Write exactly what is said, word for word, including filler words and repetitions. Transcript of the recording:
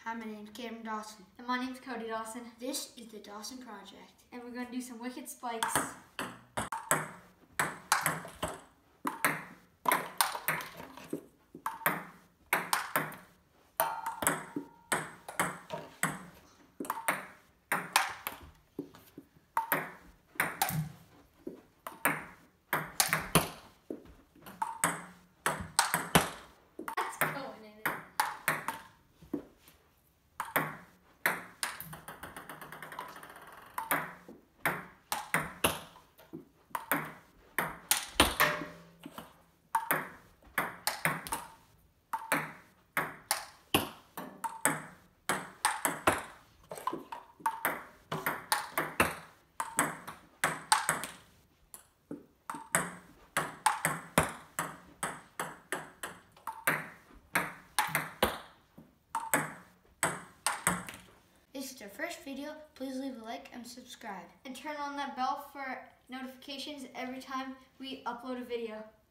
Hi, my name's Cameron Dawson. And my name's Cody Dawson. This is the Dawson Project. And we're going to do some wicked spikes. That's going in it. This is our first video. Please leave a like and subscribe. And turn on that bell for notifications every time we upload a video.